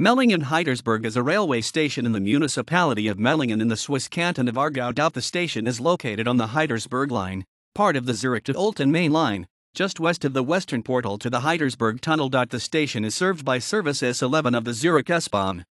Mellingen Heitersberg is a railway station in the municipality of Mellingen in the Swiss canton of Aargau.The. The station is located on the Heitersberg line, part of the Zurich to Olten main line, just west of the western portal to the Heitersberg Tunnel. The station is served by service S11 of the Zurich S-Bahn.